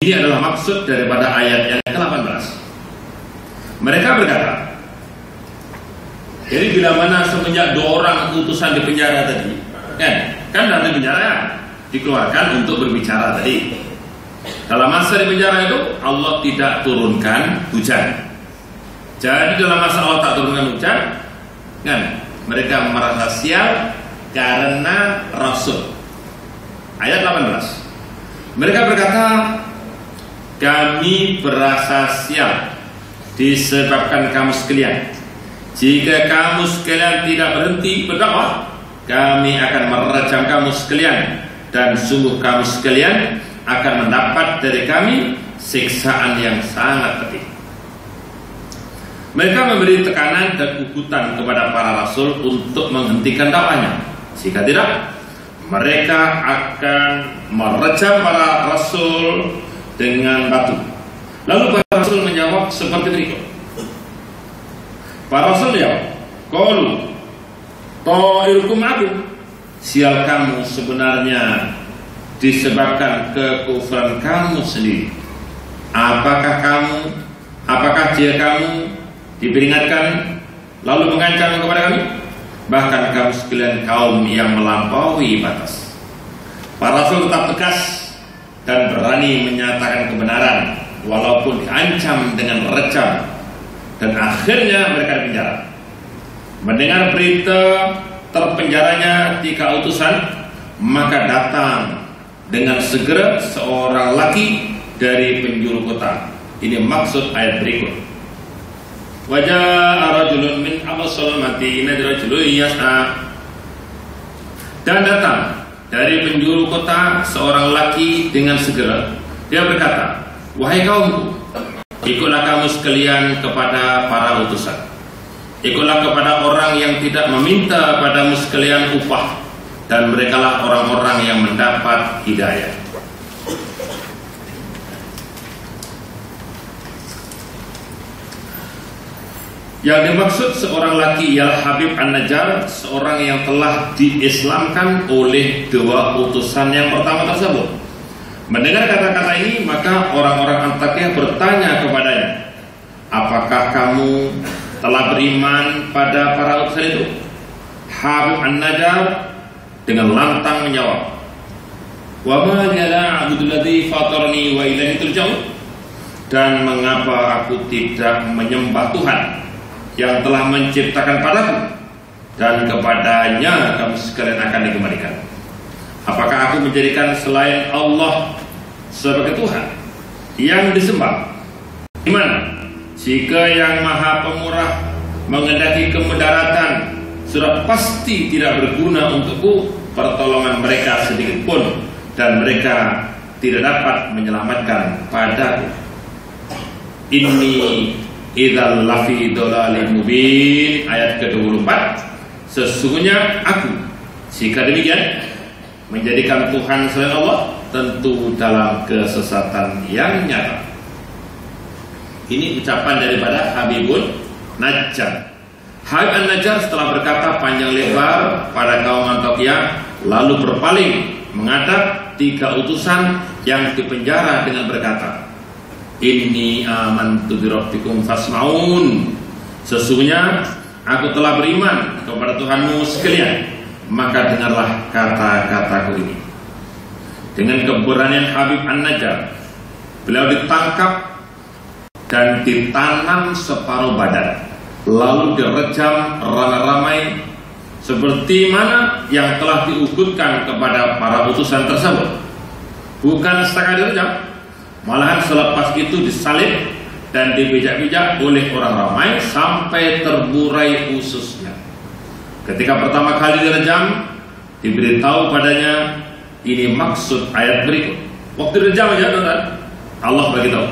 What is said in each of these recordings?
Ini adalah maksud daripada ayat yang ke-18. Mereka berkata, jadi bila mana semenjak 2 orang utusan di penjara tadi, kan dari penjara dikeluarkan untuk berbicara tadi. Dalam masa di penjara itu Allah tidak turunkan hujan. Jadi dalam masa Allah tak turunkan hujan, kan mereka merasa sial karena Rasul. Ayat 18. Mereka berkata, kami berasa sial disebabkan kamu sekalian. Jika kamu sekalian tidak berhenti berdakwah, kami akan merajam kamu sekalian, dan sungguh kamu sekalian akan mendapat dari kami siksaan yang sangat pedih. Mereka memberi tekanan dan ugutan kepada para rasul untuk menghentikan dakwahnya. Jika tidak, mereka akan merajam para rasul dengan batu. Lalu para rasul menjawab seperti berikut. Para rasul menjawab, qalu ta'irukum ma'akum. Sial kamu sebenarnya disebabkan kekufuran kamu sendiri. Apakah jika kamu diperingatkan lalu mengancam kepada kami? Bahkan kamu sekalian kaum yang melampaui batas. Para rasul tetap tegas dan berani menyatakan kebenaran walaupun diancam dengan rejam, dan akhirnya mereka dipenjara. Mendengar berita terpenjaranya 3 utusan, maka datang dengan segera seorang laki dari penjuru kota. Ini maksud ayat berikut. Wajah rajulun min aqsal madinah rajulun yas'a. Dan datang dari penjuru kota seorang laki dengan segera. Dia berkata, wahai kaumku, ikutlah kamu sekalian kepada para utusan. Ikutlah kepada orang yang tidak meminta padamu sekalian upah, dan merekalah orang-orang yang mendapat hidayah. Yang dimaksud seorang laki ialah Habib An-Najjar, seorang yang telah diislamkan oleh 2 utusan yang pertama tersebut. Mendengar kata-kata ini, maka orang-orang Antakya bertanya kepadanya, apakah kamu telah beriman pada para utusan itu? Habib An-Najjar dengan lantang menjawab, wa ma la a'budu alladhi fatarani wa ilaihi turja'un. Dan mengapa aku tidak menyembah Tuhan yang telah menciptakan padaku, dan kepadanya kamu sekalian akan dikembalikan? Apakah aku menjadikan selain Allah sebagai Tuhan yang disembah? Gimana jika yang Maha Pemurah mengendaki kemudaratan, sudah pasti tidak berguna untukku pertolongan mereka sedikit pun, dan mereka tidak dapat menyelamatkan padaku. Ini idzal lafi dhalalin mubin. Ayat ke-24. Sesungguhnya aku, jika demikian, menjadikan Tuhan selain Allah, tentu dalam kesesatan yang nyata. Ini ucapan daripada Habibun Najjar. Habib An-Najjar setelah berkata panjang lebar pada kaum Antakya, lalu berpaling menghadap 3 utusan yang dipenjara dengan berkata, Inni amantu bi rabbikum fasma'un. Sesungguhnya aku telah beriman kepada Tuhanmu sekalian, maka dengarlah kata-kataku ini. Dengan keberanian Habib An-Najjar, beliau ditangkap dan ditanam separuh badan, lalu direjam ramai-ramai seperti mana yang telah diugutkan kepada para utusan tersebut. Bukan sekadar direjam, malahan selepas itu disalib dan dibijak-bijak oleh orang ramai sampai terburai ususnya. Ketika pertama kali direjam, diberitahu padanya, ini maksud ayat berikut. Waktu direjam aja, Allah beritahu,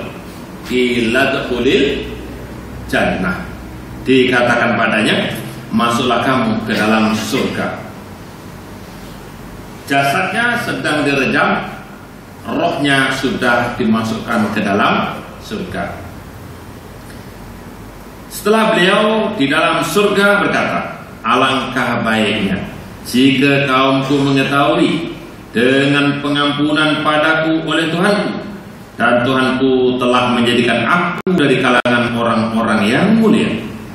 iladkhulil jannah. Dikatakan padanya, masuklah kamu ke dalam surga. Jasadnya sedang direjam, rohnya sudah dimasukkan ke dalam surga. Setelah beliau di dalam surga berkata, alangkah baiknya jika kaumku mengetahui dengan pengampunan padaku oleh Tuhanku dan Tuhanku telah menjadikan aku dari kalangan orang-orang yang mulia.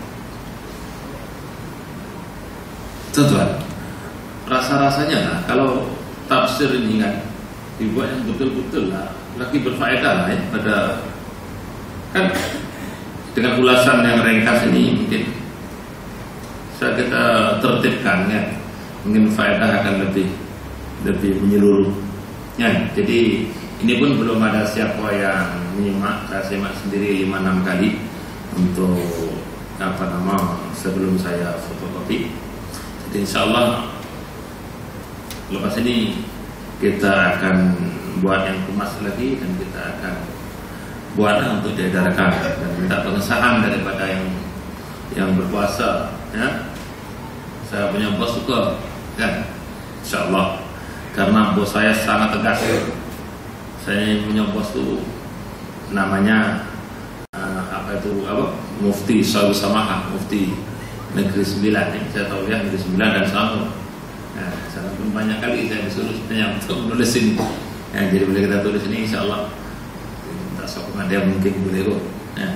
Tuan, rasa-rasanya lah kalau tafsir ini kan dibuat yang betul-betul lah, lagi berfaedah lah ya, pada kan dengan ulasan yang ringkas ini mungkin bisa kita tertibkan ya, mungkin faedah akan lebih menyeluruh ya. Jadi ini pun belum ada siapa yang menyimak, saya simak sendiri 5-6 kali untuk sebelum saya fotokopi. Jadi insyaallah lepas ini kita akan buat yang kemas lagi, dan kita akan buat untuk diedarkan dan minta pengesahan daripada yang berpuasa ya. Saya punya bos juga kan, insyaallah, karena bos saya sangat tegas. Saya punya bos itu namanya Mufti Sawi Samaha, Mufti Negeri 9 ya. Saya tahu ya, Negeri 9 dan Selangor. Nah, saya pun banyak kali saya disuruh untuk menulis ini ya, jadi boleh kita tulis ini insyaallah. Tak sokongan dia mungkin boleh kok ya.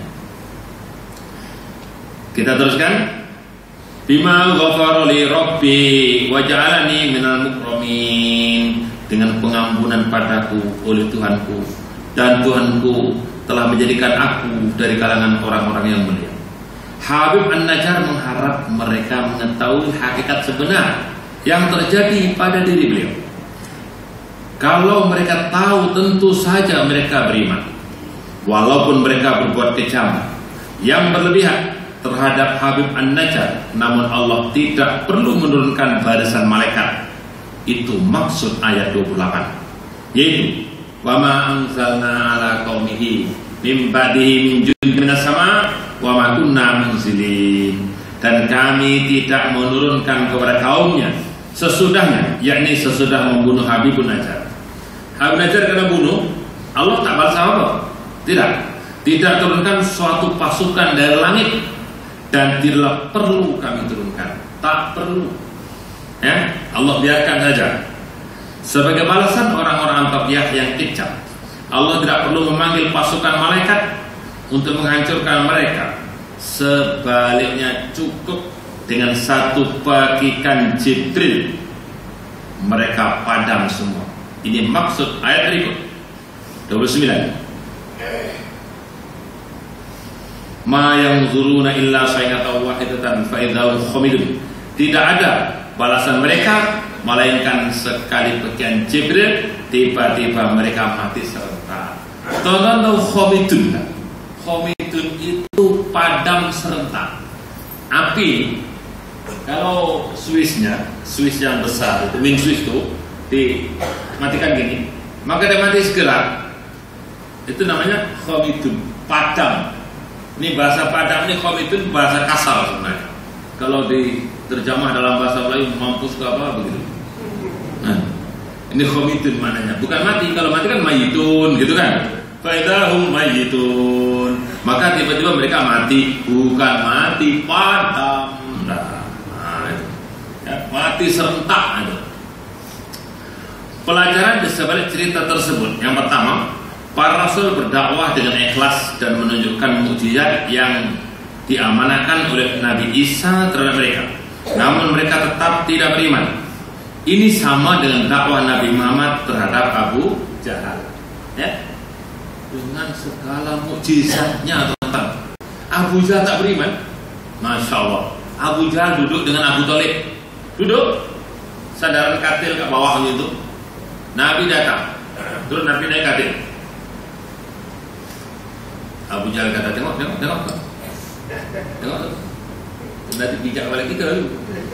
Kita teruskan. Bima ghafara li rabbi wa ja'alani minal mukramin, dengan pengampunan padaku oleh Tuhanku, dan Tuhanku telah menjadikan aku dari kalangan orang-orang yang mulia. Habib An-Najjar mengharap mereka mengetahui hakikat sebenar yang terjadi pada diri beliau. Kalau mereka tahu, tentu saja mereka beriman, walaupun mereka berbuat kejam yang berlebihan terhadap Habib An-Najjar. Namun Allah tidak perlu menurunkan barisan malaikat. Itu maksud ayat 28, yaitu wa ma anzalna ala qaumihi mim ba'dihi min jundin minas sama wa ma kunna munzilin, dan kami tidak menurunkan kepada kaumnya sesudahnya, yakni sesudah membunuh Habib An-Najjar. Habib An-Najjar kena bunuh, Allah tak balas apa? Tidak turunkan suatu pasukan dari langit, dan tidak perlu kami turunkan, tak perlu ya, Allah biarkan saja. Sebagai balasan orang-orang Antakiyah yang kejam, Allah tidak perlu memanggil pasukan malaikat untuk menghancurkan mereka. Sebaliknya cukup dengan satu pakikan Jibril, mereka padam semua. Ini maksud ayat berikut 29. Ma yanzuruna illa sayhatan wahidatan fa idza hum khamidun. Tidak ada balasan mereka melainkan sekali pakian Jibril, tiba-tiba mereka mati serentak. Tahu khamidun. Khamidun itu padam serentak. Api, kalau Swiss yang besar itu, min Swiss itu dimatikan gini, maka dia mati segera. Itu namanya khamidun, padam. Ini bahasa padam, ini khamidun bahasa kasar sebenarnya. Kalau diterjemah dalam bahasa Melayu, mampus ke apa begitu. Nah, ini khamidun maknanya, bukan mati. Kalau mati kan mayitun gitu kan. Faidahum mayitun. Maka tiba-tiba mereka mati, bukan mati, padam. Mati serentak ada. Pelajaran di sebalik cerita tersebut, yang pertama, para rasul berdakwah dengan ikhlas dan menunjukkan mukjizat yang diamanahkan oleh Nabi Isa terhadap mereka. Namun mereka tetap tidak beriman. Ini sama dengan dakwah Nabi Muhammad terhadap Abu Jahal. Ya, dengan segala mukjizatnya tentang Abu Jahal tak beriman. Masya Allah. Abu Jahal duduk dengan Abu Thalib. Duduk, sandaran katil ke bawahnya itu. Nabi datang, terus Nabi naik katil. Abu Jahal kata, tengok. Nanti bijak balik kita dulu.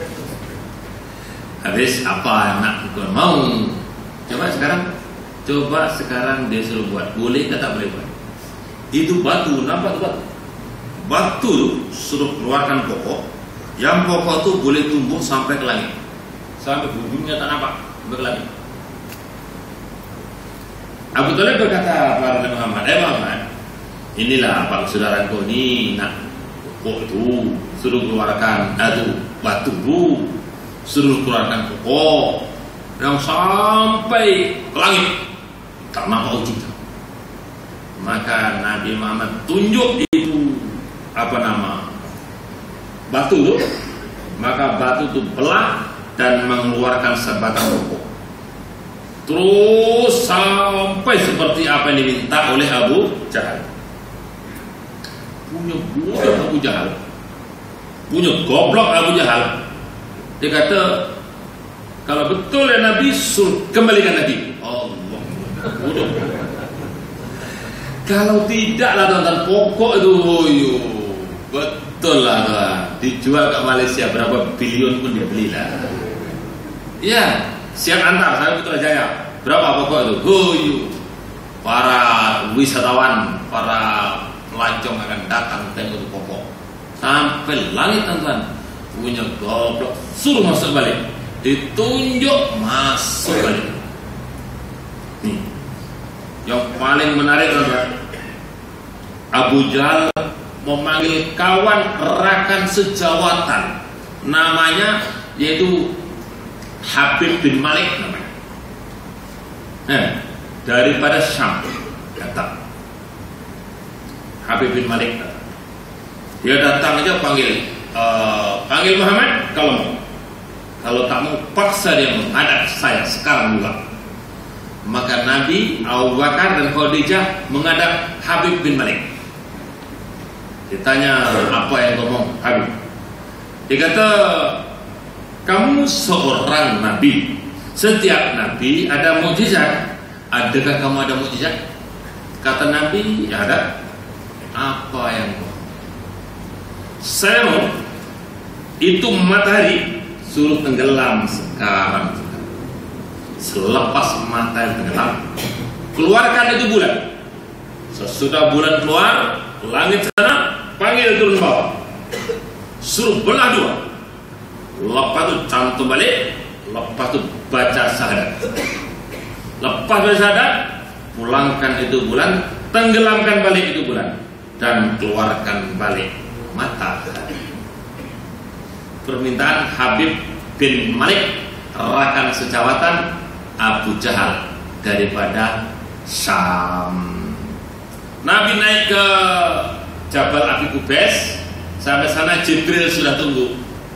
Habis apa nak bukan mau? Coba sekarang dia suruh buat, boleh ke tak boleh buat? Itu batu, nampak tu batu? Batu tu suruh keluarkan pokok, yang pokok tu boleh tumbuh sampai ke langit, sampai ujungnya tak nampak, sampai ke langit. Abu Thalib berkata kepada Muhammad, inilah pak saudara kau ni nak pokok tu suruh keluarkan batu tu suruh keluarkan pokok yang sampai ke langit, tak nampak ujungnya. Maka Nabi Muhammad tunjuk itu batu tuh. Maka batu itu belah dan mengeluarkan sebatang rokok. Terus sampai seperti apa yang diminta oleh Abu Jahal. Punya bodoh Abu Jahal, punya goblok Abu Jahal. Dia kata, kalau betul ya Nabi, suruh kembalikan lagi. Allah, bodoh. Kalau tidaklah tuan-tuan, pokok itu betul lah tuan. Dijual ke Malaysia berapa bilion pun dibelilah. Ya, siap antar saya Putrajaya. Berapa pokok itu? Para wisatawan, para pelancong akan datang tengok itu pokok sampai langit tuan-tuan. Punya goblok, suruh masuk balik. Ditunjuk masuk balik. Nih, yang paling menarik tuan-tuan, Abu Jahal memanggil kawan rakan sejawatan, namanya yaitu Habib bin Malik namanya. Daripada Syam datang. Habib bin Malik datang. Dia datang aja panggil Muhammad kalau mau. Kalau tak mau, paksa dia menghadap saya sekarang juga. Maka Nabi, Abu Bakar dan Khadijah menghadap Habib bin Malik. Ditanya, apa yang ngomong Habib? Dia kata, kamu seorang Nabi. Setiap Nabi ada mukjizat. Adakah kamu ada mukjizat? Kata Nabi, ya ada. Apa yang ngomong? Saya mau itu matahari suruh tenggelam sekarang. Selepas matahari tenggelam, keluarkan itu bulan. Sesudah bulan keluar, langit sana panggil turun bawah, suruh belah dua. Lepas itu cantum balik, lepas itu baca syahadat. Lepas baca syahadat, pulangkan itu bulan, tenggelamkan balik itu bulan, dan keluarkan balik matahari. Permintaan Habib bin Malik, rakan sejawatan Abu Jahal daripada Syam. Nabi naik ke Jabal Abi Qubais. Sampai sana Jibril sudah tunggu.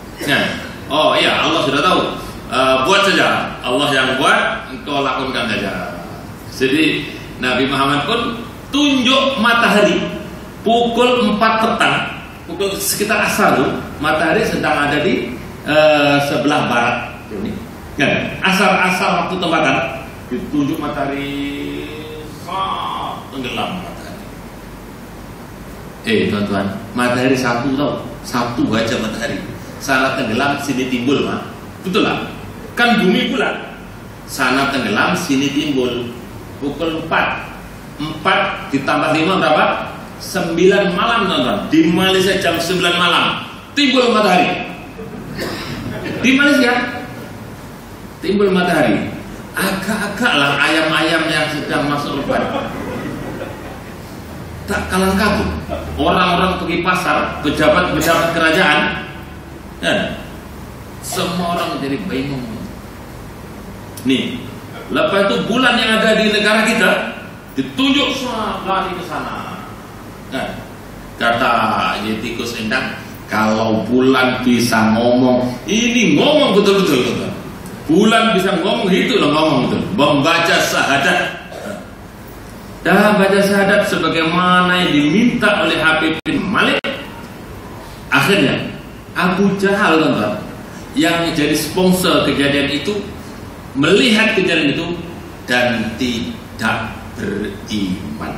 Oh iya, Allah sudah tahu. Buat saja, Allah yang buat, engkau lakukan saja. Jadi Nabi Muhammad pun tunjuk matahari pukul 4 petang, pukul sekitar asar tuh, matahari sedang ada di sebelah barat ini. Asar waktu tempatan ditunjuk matahari tenggelam matahari. Tuan-tuan, matahari satu aja matahari. Sana tenggelam, sini timbul, mah. Betul lah. Kan bumi bulat. Sana tenggelam, sini timbul. Pukul 4 ditambah 5 berapa? 9 malam, teman-teman. Di Malaysia jam 9 malam timbul matahari. Di Malaysia timbul matahari. Agak-agak lah ayam-ayam yang sedang masuk lebat. Tak kalang kabut. Orang-orang pergi pasar, pejabat-pejabat kerajaan, dan semua orang jadi bingung. Nih, lepas itu bulan yang ada di negara kita ditunjuk lari ke sana. Kata Yetikus Endang, kalau bulan bisa ngomong, ini ngomong betul-betul. Bulan bisa ngomong, itu loh ngomong betul. Membaca syahadat. Dan baca syahadat sebagaimana yang diminta oleh Habib bin Malik. Akhirnya Abu Jahal, teman-teman, yang jadi sponsor kejadian itu, melihat kejadian itu dan tidak beriman.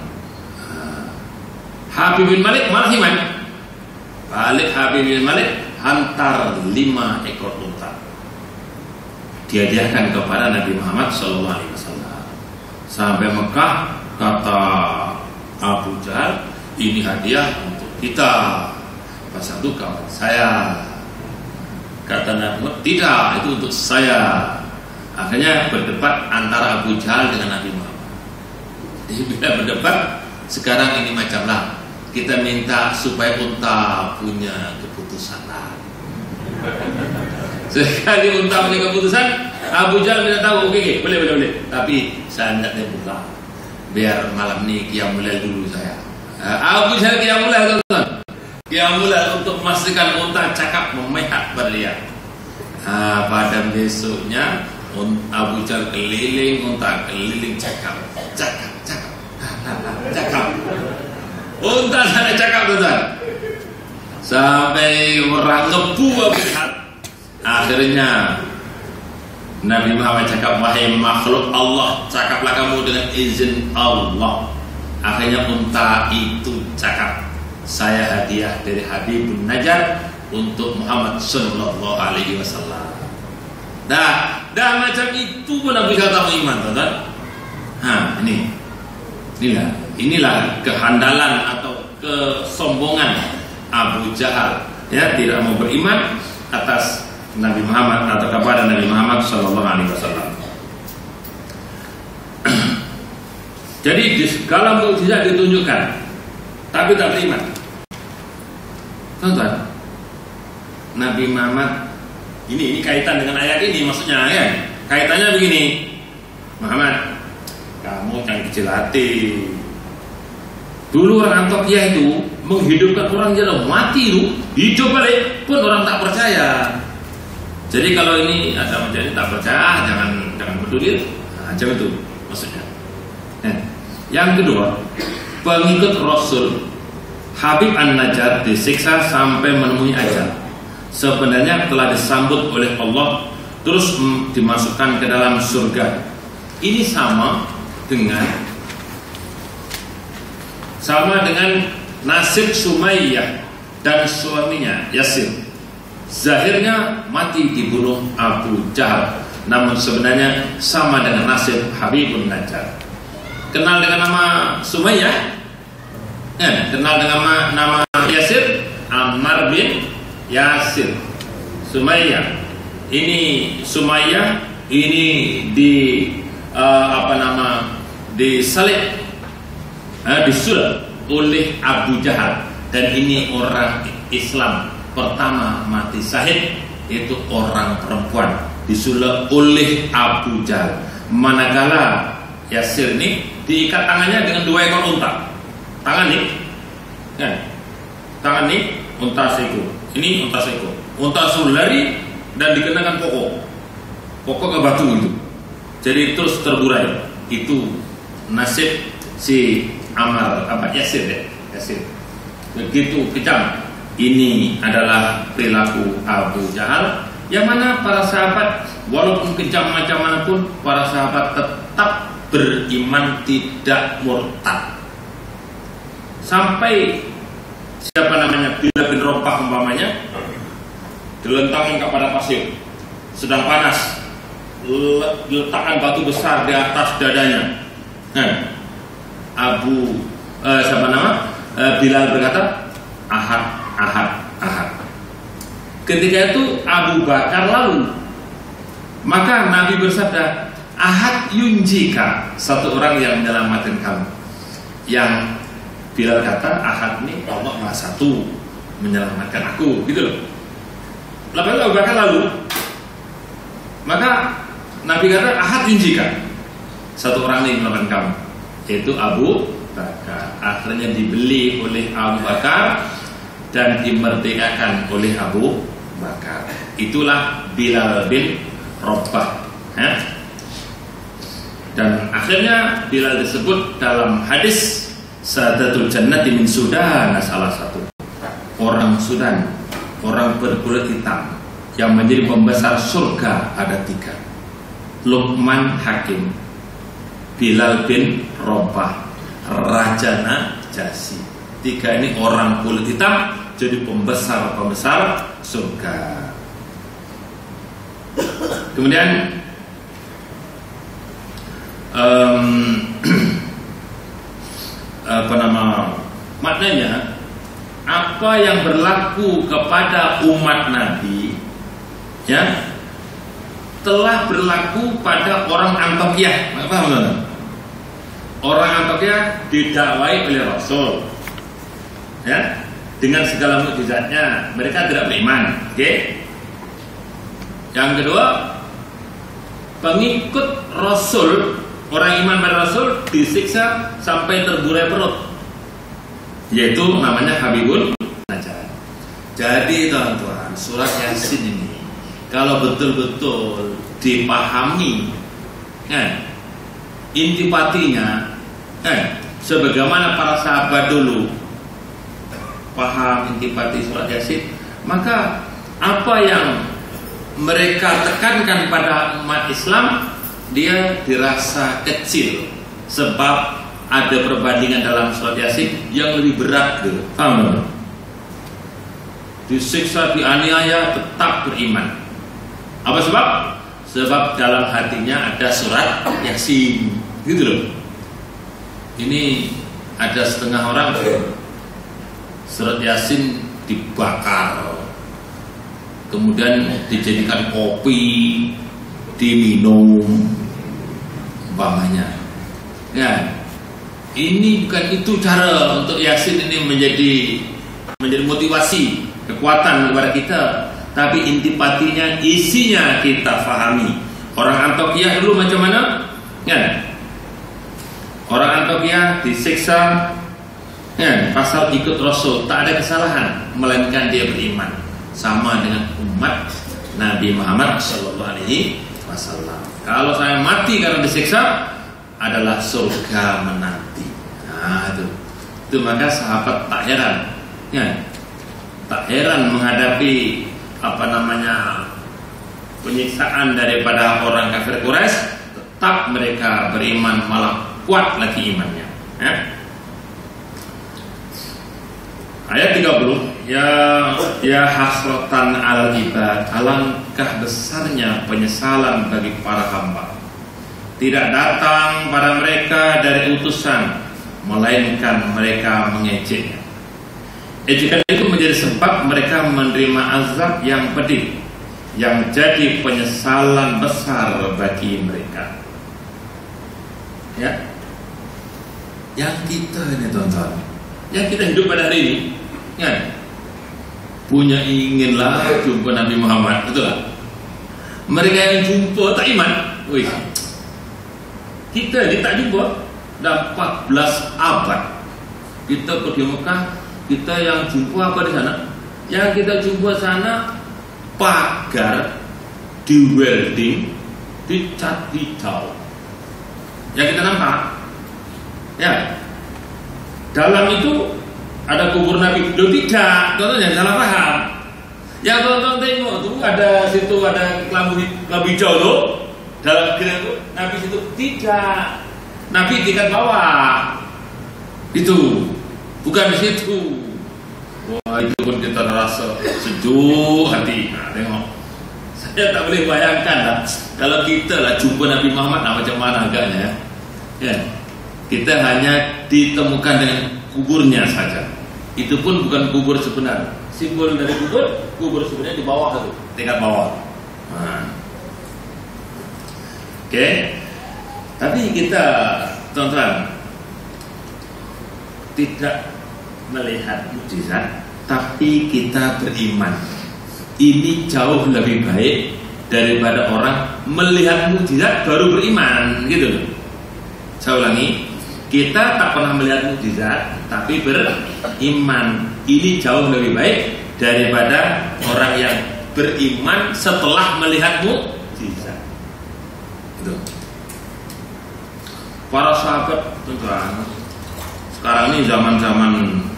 Habib bin Malik malah iman. Balik Habib bin Malik hantar 5 ekor unta, dihadiahkan kepada Nabi Muhammad SAW. Sampai Mekah, kata Abu Jahal, ini hadiah untuk kita. Pas itu kawan saya. Kata Nabi Muhammad, tidak, itu untuk saya. Akhirnya berdebat antara Abu Jahal dengan Nabi Muhammad. Jadi bila berdebat, sekarang ini macamlah, kita minta supaya unta punya keputusan. Sekali unta punya keputusan, Abu Jahal tidak tahu, oke, boleh. Tapi saya tidak pulang. biar malam ini qiyamul lail dulu saya. Abu Jahal qiyamul lail, teman-teman. Qiyamul lail untuk memastikan unta cakap memihak berlian. Pada besoknya Abu Jahal keliling, unta keliling, cakap. Unta sana cakap, teman. Sampai orang ngebu Abu Jahal. Akhirnya Nabi Muhammad cakap, wahai makhluk Allah, cakaplah kamu dengan izin Allah. Akhirnya unta itu cakap, saya hadiah dari Habibun Najjar untuk Muhammad Sallallahu Alaihi Wasallam. Dah macam itu pun Nabi kata iman, teman. Inilah kehandalan atau kesombongan Abu Jahal, ya, tidak mau beriman atas Nabi Muhammad atau kepada Nabi Muhammad Sallallahu Alaihi Wasallam. Jadi di segala mukjizat ditunjukkan, tapi tak beriman. Tonton, Nabi Muhammad ini kaitan dengan ayat ini, maksudnya ya, kaitannya begini. Muhammad, kamu jangan kecil hati. Dulu orang Antioquia itu menghidupkan orang yang mati itu, hidup balik pun orang tak percaya. Jadi kalau ini ada menjadi tak percaya, jangan peduli, macam itu maksudnya. Yang kedua, pengikut Rasul Habib An-Najjar disiksa sampai menemui ajal. Sebenarnya telah disambut oleh Allah, terus dimasukkan ke dalam surga. Ini sama dengan nasib Sumayyah dan suaminya Yasir. Zahirnya mati dibunuh Abu Jahal, namun sebenarnya sama dengan nasib Habibun Najjar. Kenal dengan nama Sumayyah? Kenal dengan nama Yasir? Ammar bin Yasir. Sumayyah. Ini Sumayyah ini disalib, disulap oleh Abu Jahal, dan ini orang Islam pertama mati syahid, itu orang perempuan disulap oleh Abu Jahal. Manakala Yasir ini diikat tangannya dengan 2 ekor unta. Tangan ini unta seekor. Ini unta seekor. Unta suruh lari dan dikenakan pokok ke batu itu. Jadi terus terburai. Itu nasib si Yasir ya. Yasir. Begitu kejam. Ini adalah perilaku Abu Jahal, yang mana para sahabat walaupun kejam macam mana pun, para sahabat tetap beriman, tidak murtad. Sampai Bilal bin Rabah umpamanya dilentangkan kepada pasir, sedang panas, letakkan batu besar di atas dadanya. Bilal berkata, Ahad. Ketika itu Abu Bakar lalu, maka Nabi bersabda, Ahad yunjika, satu orang yang menyelamatkan kamu. Yang Bilal kata, Ahad ini Allah Maha Satu menyelamatkan aku, gitu loh. Lalu Abu Bakar lalu, maka Nabi kata, Ahad yunjika, satu orang yang menyelamatkan kamu, yaitu Abu Bakar. Akhirnya dibeli oleh Abu Bakar dan dimerdekakan oleh Abu Bakar. Itulah Bilal bin Rabah. Dan akhirnya Bilal disebut dalam hadis Sadatul Jannati min Sudan, salah satu orang Sudan, orang berkulit hitam yang menjadi pembesar surga ada 3. Luqman Hakim, Bilal bin Rabah, Raja Najasyi. 3 ini orang kulit hitam jadi pembesar surga. Kemudian maknanya apa yang berlaku kepada umat Nabi, ya, telah berlaku pada orang Antioquia. Paham enggak? Orang Antioquia didakwai oleh Rasul, ya, dengan segala mukjizatnya, mereka tidak beriman. Oke. Yang kedua, pengikut Rasul orang iman pada Rasul disiksa sampai terburai perut, yaitu namanya Habibun Najjar. Jadi teman-teman, surat Yasin ini kalau betul-betul dipahami intipatinya, sebagaimana para sahabat dulu paham intipati surat Yasin, maka apa yang mereka tekankan pada umat Islam dia dirasa kecil, sebab ada perbandingan dalam surat Yasin yang lebih berat gitu. Paham? Disiksa, dianiaya, tetap beriman. Apa sebab? Sebab dalam hatinya ada surat Yasin, gitu loh. Ini ada setengah orang surat Yasin dibakar, kemudian dijadikan kopi, diminum, umpamanya. Ya, ini bukan itu cara untuk Yasin ini menjadi motivasi, kekuatan kepada kita, tapi intipatinya, isinya kita fahami. Orang Antiokhia dulu macam mana? Ya, orang Antiokhia disiksa, pasal ikut Rasul, tak ada kesalahan, melainkan dia beriman, sama dengan umat Nabi Muhammad SAW. Kalau saya mati karena disiksa, adalah surga menanti. Nah, itu maka sahabat tak heran, tak heran menghadapi penyiksaan daripada orang kafir Quraisy, tetap mereka beriman, malah kuat lagi imannya. Ayat 30, ya hasratan al ibad, alangkah besarnya penyesalan bagi para hamba. Tidak datang pada mereka dari utusan, melainkan mereka mengejeknya. Ejekan itu menjadi sebab mereka menerima azab yang pedih, yang jadi penyesalan besar bagi mereka. Ya, yang kita ini tonton, yang kita hidup pada hari ini, punya inginlah jumpa Nabi Muhammad, betul lah. Mereka yang jumpa tak iman, kita ini tak jumpa dah 14 abad. Kita pergi Mekah, kita yang jumpa apa di sana? Yang kita jumpa sana pagar di welding, dicat hijau. Yang kita nampak, dalam itu ada kubur Nabi. Loh tidak, tonton jangan salah paham. Yang tonton tengok tuh ada situ ada kelambu hijau tuh. Dalam gereja itu Nabi situ tidak. Nabi tingkat bawah. Itu bukan di situ. Wah, itu pun kita rasa sejuk hati. Nah, tengok. Saya tak boleh bayangkan lah kalau kita lah jumpa Nabi Muhammad, macam mana agaknya. Kita hanya ditemukan dengan kuburnya saja. Itu pun bukan kubur sebenar. Simbol dari kubur sebenarnya di bawah itu, tingkat bawah. Tapi kita teman-teman tidak melihat mukjizat, tapi kita beriman. Ini jauh lebih baik daripada orang melihat mukjizat baru beriman, gitu loh. Saya ulangi, kita tak pernah melihat mukjizat tapi beriman. Ini jauh lebih baik daripada orang yang beriman setelah melihat mukjizat. Gitu. Para sahabat tuan, sekarang ini zaman-zaman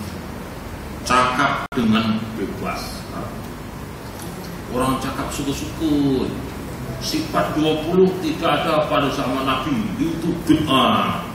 cakap dengan bebas. Orang cakap suku-suku. Sifat 20 tidak ada pada zaman Nabi, itu bid'ah.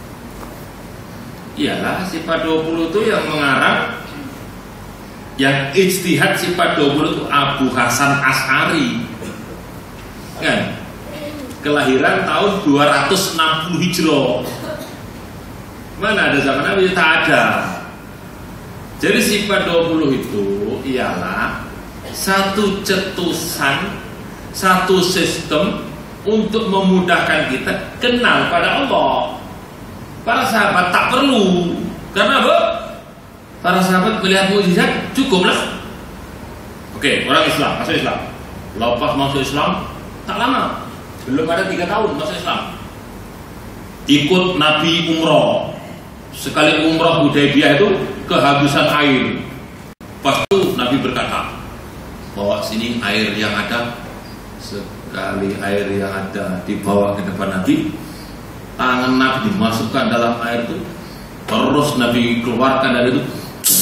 Iyalah, sifat 20 itu yang mengarang, yang ijtihad sifat 20 itu Abu Hasan Asy'ari, kan? Kelahiran tahun 260 Hijrah. Mana ada zaman Nabi? Tak ada. Jadi sifat 20 itu ialah satu cetusan, satu sistem untuk memudahkan kita kenal pada Allah. Para sahabat tak perlu, karena apa? Para sahabat melihat mukjizat cukuplah. Oke, orang Islam masuk Islam, lepas masuk Islam tak lama, belum ada 3 tahun masuk Islam. ikut Nabi umroh. Sekali umroh Hudaybiyah itu kehabisan air. Pas itu Nabi berkata, bawa sini air yang ada. Sekali air yang ada dibawa ke depan Nabi, tangan Nabi dimasukkan dalam air itu, terus Nabi keluarkan dari itu.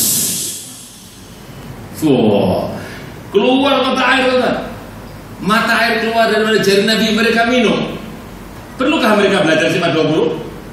Wow, keluar mata air kan? Mata air keluar dari jari Nabi, mereka minum. Perlukah mereka belajar sifat 20?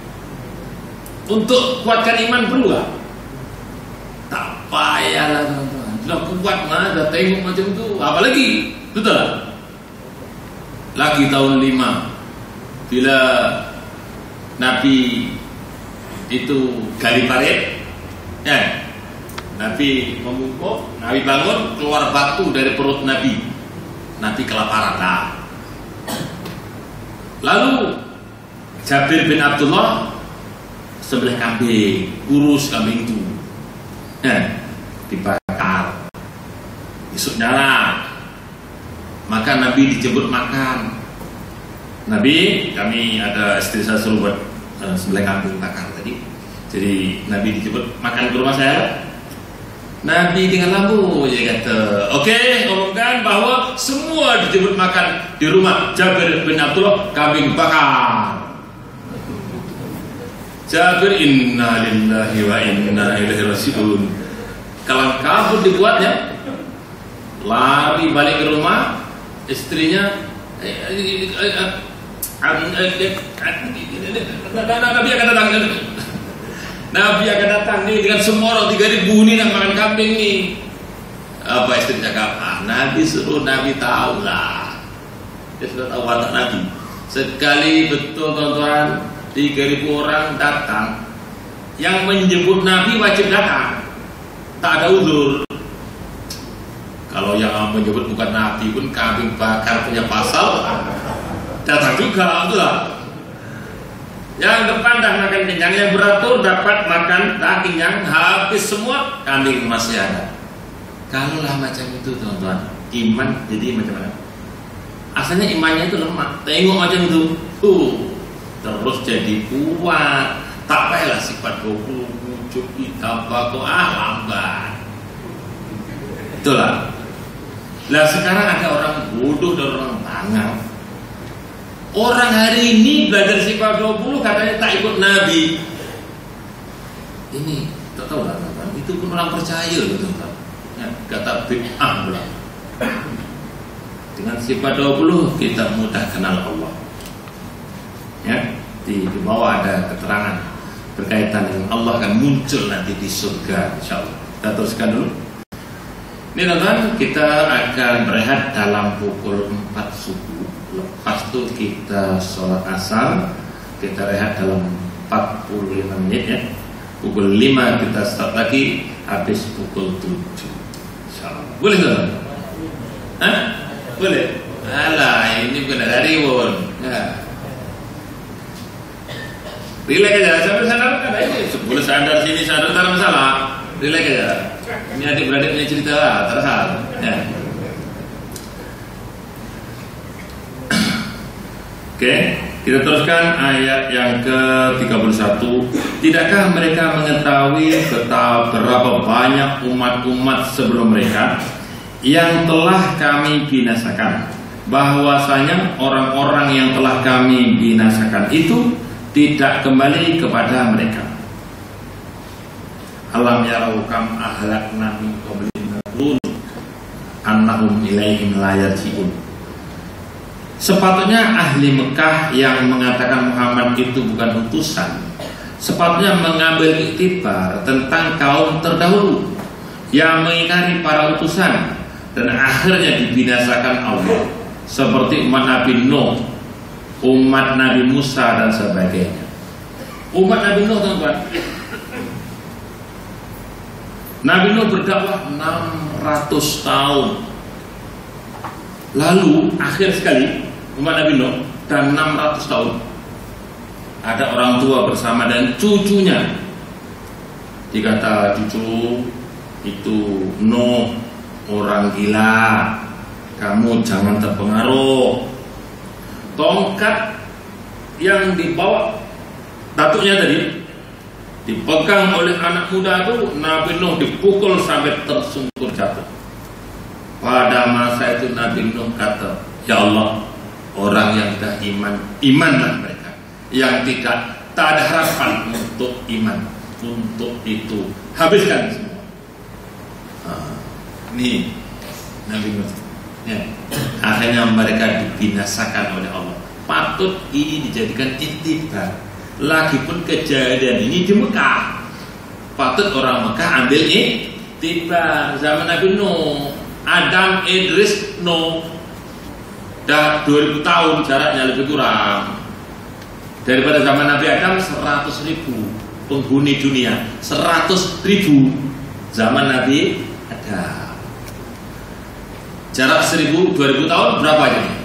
Untuk kuatkan iman perlu gak? Tak payah lah teman-teman. Sudah kuat mah, sudah tengok macam itu. Apalagi, betul. Lagi tahun 5 bila Nabi itu gali parit, ya, Nabi memukul, Nabi bangun, keluar batu dari perut Nabi. Nabi kelaparan. Nah, lalu Jabir bin Abdullah sembelih kambing, urus kambing itu, dibakar. Besok nyala, maka Nabi dijemput makan. Nabi, kami ada istri saya suruh buat sembelih kambing bakar tadi. Jadi Nabi dijemput makan ke rumah saya. Nabi dengan lampu, dia kata, oke, omongkan bahwa semua dijemput makan di rumah Jabir bin Abdullah, kambing bakar. Jabir, inna lillahi wa inna ilaihi raji'un. Kalang kabut dibuatnya, lari balik ke rumah, istrinya, Nabi akan datang nih dengan semua orang 3.000 nih nak makan kambing nih. Apa istri cakap? Nabi suruh, Nabi tahu lah. Dia sudah tahu watak Nabi. Sekali betul tuan-tuan, 3.000 orang datang, yang menjemput Nabi wajib datang, tak ada uzur. Kalau yang menjemput bukan Nabi pun kambing bakar punya pasal, datang juga, betul lah. Yang depan dah makan kenyang, yang beratur dapat makan daging yang habis semua, kambing masih ada. Kalau lah macam itu teman-teman, iman jadi macam mana? Asalnya imannya itu lemah, tengok macam itu, terus jadi kuat. Tak payahlah sifat 20 muncul kita bakal lambat. Itulah. Lah sekarang ada orang bodoh dan orang tanggal. Orang hari ini belajar sifat 20 katanya tak ikut Nabi. Ini tak tahu lah teman. Itu pun orang percaya betul kan? Ya, kata bid'ah pula. Dengan sifat 20 kita mudah kenal Allah. Ya, di bawah ada keterangan berkaitan dengan Allah akan muncul nanti di surga insyaallah. Kita teruskan dulu. Ini teman-teman, kita akan berehat dalam pukul 4 subuh. Lepas itu kita sholat asar, kita rehat dalam 45 menit ya. Pukul 5 kita start lagi, habis pukul 7 insyaallah. Boleh tak? Hah? Boleh? Alah, ini bukan dari Won ya. Relax aja, sampai sadar kan ini. Sebelum sadar sini, sadar tak ada masalah. Relax aja. Ini adik-beradik punya cerita lah, terhal ya. Oke, kita teruskan ayat yang ke-31. Tidakkah mereka mengetahui berapa banyak umat-umat sebelum mereka yang telah kami binasakan, bahwasanya orang-orang yang telah kami binasakan itu tidak kembali kepada mereka. Alam yarau kam ahlakna min qablihim qurun annahum ilaihim la yarji'un. Sepatutnya ahli Mekah yang mengatakan Muhammad itu bukan utusan, sepatutnya mengambil iktibar tentang kaum terdahulu yang mengingkari para utusan dan akhirnya dibinasakan Allah, seperti umat Nabi Nuh, umat Nabi Musa dan sebagainya. Umat Nabi Nuh teman-teman, Nabi Nuh berdakwah 600 tahun. Lalu akhir sekali umat Nabi Nuh dan 600 tahun ada orang tua bersama dan cucunya. Dikata cucu itu, Nuh orang gila, kamu jangan terpengaruh. Tongkat yang dibawa Datuknya tadi dipegang oleh anak muda itu, Nabi Nuh dipukul sampai tersungkur jatuh. Pada masa itu Nabi Nuh kata, ya Allah, orang yang sudah imanlah mereka. Yang tak ada harapan untuk iman, untuk itu habiskan semua. Nih Nabi Nuh, ya. Akhirnya mereka dibinasakan oleh Allah. Patut ini dijadikan iktibar. Lagipun kejadian ini di Mekah, patut orang Mekah ambil iktibar. Zaman Nabi Nuh, Adam, Idris, Nuh, dah 2000 tahun jaraknya, lebih kurang. Daripada zaman Nabi Adam 100.000 penghuni dunia, 100.000 zaman Nabi Adam. Jarak 2000 tahun berapa aja nih?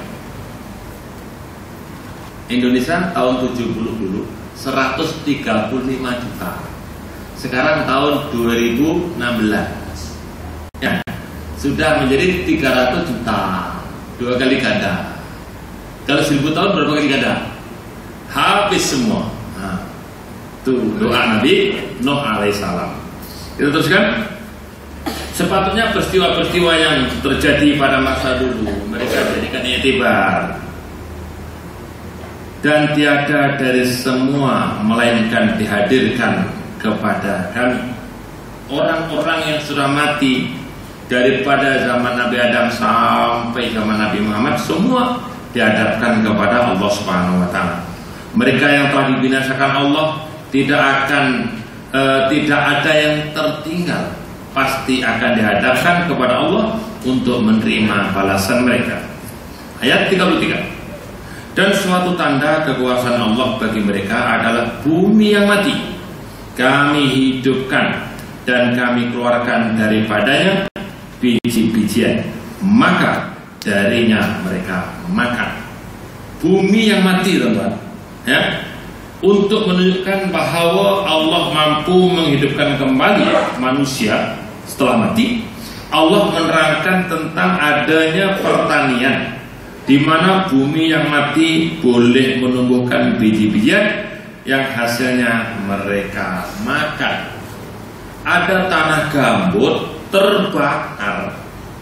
Indonesia tahun 70 dulu 135 juta. Sekarang tahun 2016 ya, sudah menjadi 300 juta, 2 kali ganda. Kalau 1000 tahun berapa kali ganda? Habis semua. Nah, tuh doa Nabi Nuh alaihissalam. Kita teruskan. Sepatutnya peristiwa-peristiwa yang terjadi pada masa dulu mereka jadikan iktibar. Dan tiada dari semua melainkan dihadirkan kepada kami orang-orang yang sudah mati daripada zaman Nabi Adam sampai zaman Nabi Muhammad, semua dihadapkan kepada Allah Subhanahu wa taala. Mereka yang telah dibinasakan Allah tidak ada yang tertinggal, pasti akan dihadapkan kepada Allah untuk menerima balasan mereka. Ayat 33. Dan suatu tanda kekuasaan Allah bagi mereka adalah bumi yang mati kami hidupkan dan kami keluarkan daripadanya biji-bijian, maka darinya mereka makan. Bumi yang mati, teman-teman, ya, untuk menunjukkan bahwa Allah mampu menghidupkan kembali manusia setelah mati. Allah menerangkan tentang adanya pertanian di mana bumi yang mati boleh menumbuhkan biji-bijian yang hasilnya mereka makan. Ada tanah gambut terbakar.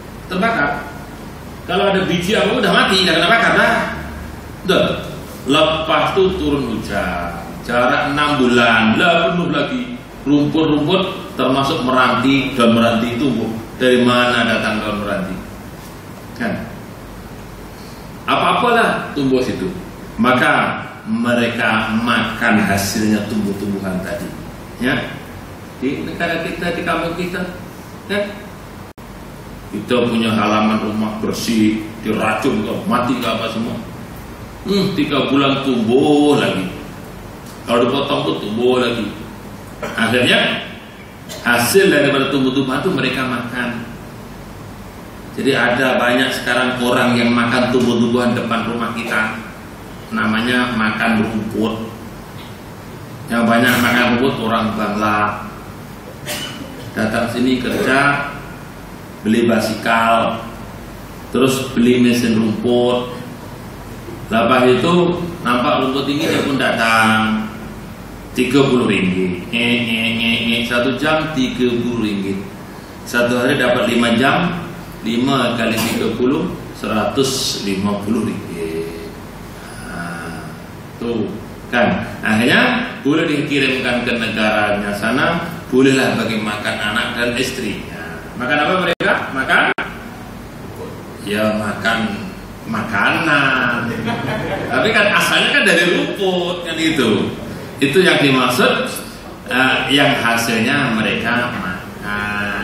Kalau ada biji apa udah mati, jangan bakar dah. Udah. Lepas itu turun hujan, jarak 6 bulan, lah penuh lagi rumput-rumput termasuk meranti, dan meranti tumbuh. Dari mana datang daun meranti? Kan? Apa-apalah tumbuh situ. Maka mereka makan hasilnya tumbuh-tumbuhan tadi. Ya, di negara kita, di kampung kita, ya, kita punya halaman rumah bersih, diracun kok mati nggak apa semua. 3 bulan tumbuh lagi. Kalau dipotong tuh tumbuh lagi. Akhirnya hasil daripada tumbuh-tumbuhan itu mereka makan. Jadi ada banyak sekarang orang yang makan tumbuh-tumbuhan depan rumah kita, namanya makan rumput. Yang banyak makan rumput orang Bangla. Datang sini kerja, beli basikal, terus beli mesin rumput. Lepas itu nampak rumput ini dia pun datang 30 ringgit. 1 jam 30 ringgit. 1 hari dapat 5 jam, 5 kali 30 150 ringgit. Nah, tuh kan. Akhirnya boleh dikirimkan ke negaranya sana, bolehlah bagi makan anak dan istri. Makan apa mereka? Makan? Ya makan makanan. Tapi kan asalnya kan dari rumput kan itu. Itu yang dimaksud yang hasilnya mereka makan.